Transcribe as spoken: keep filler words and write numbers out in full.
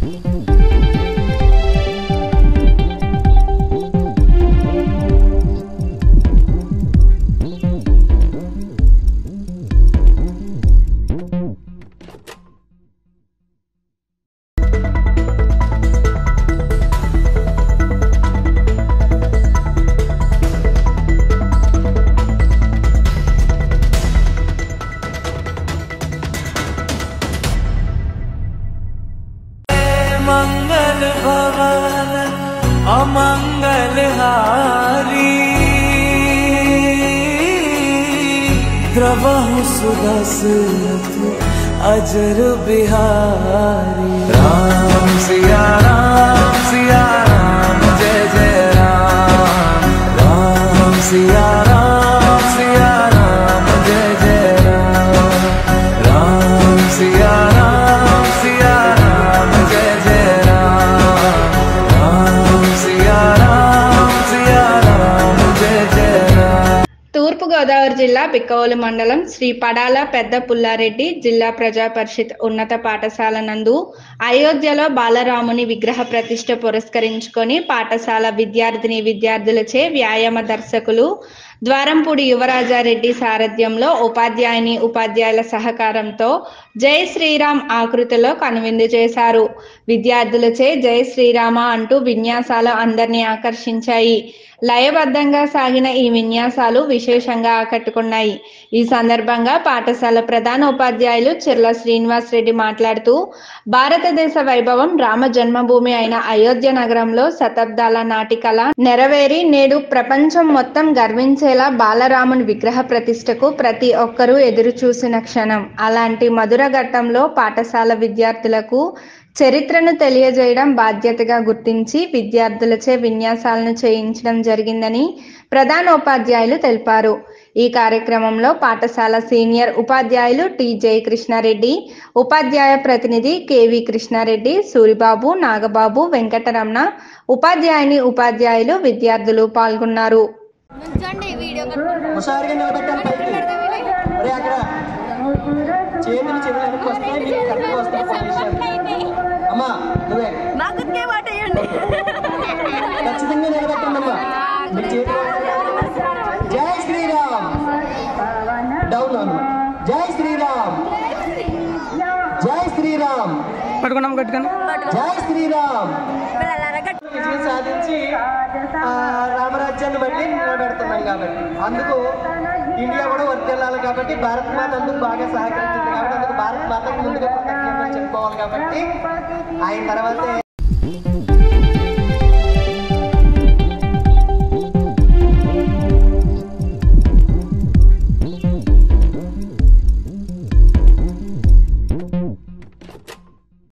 मंगल भवन अमंगलहारी द्रवहु सुदशरथ अजर बिहारी। राम सिया राम सिया राम जय जय राम। राम सिया राम सिया राम जय जय राम। राम सिया राम सिया राम जय जय राम। राम सिया राम सिया राम जय जय राम। తూర్పు గోదావరి జిల్లా బిక్కవోలు మండలం శ్రీ పడాల పెద్ద పుల్లారెడ్డి జిల్లా ప్రజా పరిషత్ ఉన్నత పాఠశాల నందు అయోధ్యలో బాలరాముని విగ్రహ ప్రతిష్ఠ పురస్కరించుకొని పాఠశాల విద్యార్థిని విద్యార్థులచే వ్యాయామ దర్శకులు ద్వారంపూడి యువరాజారెడ్డి సారథ్యంలో ఉపాధ్యాయుని ఉపాధ్యాయుల సహకారంతో జై శ్రీరామ్ ఆకృతిలో కనువిందు చేశారు. విద్యార్థులచే జై శ్రీరామ అంటూ విన్యాసాలు అందరినీ ఆకర్షించాయి. లయబద్ధంగా సాగిన ఈ విన్యాసాలు విశేషంగా ఆకట్టుకున్నాయి. ఈ సందర్భంగా పాఠశాల ప్రధాన ఉపాధ్యాయులు చిర్ల శ్రీనివాస్ రెడ్డి మాట్లాడుతూ భారతదేశ వైభవం రామ జన్మభూమి అయిన అయోధ్య నగరంలో శతాబ్దాల నాటి కళ నెరవేరి నేడు ప్రపంచం మొత్తం గర్వించేలా బాలరాముని విగ్రహ ప్రతిష్టకు ప్రతి ఒక్కరూ ఎదురు చూసిన క్షణం. అలాంటి మధుర ఘట్టంలో పాఠశాల విద్యార్థులకు చరిత్రను తెలియజేయడం బాధ్యతగా గుర్తించి విద్యార్థులచే విన్యాసాలను చేయించడం జరిగిందని ప్రధాన ఉపాధ్యాయులు తెలిపారు. ఈ కార్యక్రమంలో పాఠశాల సీనియర్ ఉపాధ్యాయులు టి జయకృష్ణారెడ్డి, ఉపాధ్యాయ ప్రతినిధి కెవి కృష్ణారెడ్డి, సూరిబాబు, నాగబాబు, వెంకటరమణ, ఉపాధ్యాయుని ఉపాధ్యాయులు విద్యార్థులు పాల్గొన్నారు. జై శ్రీరామ్ డౌన్ జై శ్రీరామ్ జై శ్రీరామ్ పట్టుకున్నాం కట్టుకుని జై శ్రీరామ్ విజయం సాధించి రామరాజ్యాన్ని బట్టి నిలబెడుతున్నాం కాబట్టి అందుకు ఇండియా కూడా వర్తిల్లాలి కాబట్టి భారత్ మాత అందుకు బాగా సహకరించింది కాబట్టి అందుకు భారత్ మాతకు ముందుగా కృతజ్ఞతలు చెప్పుకోవాలి కాబట్టి ఆయన తర్వాత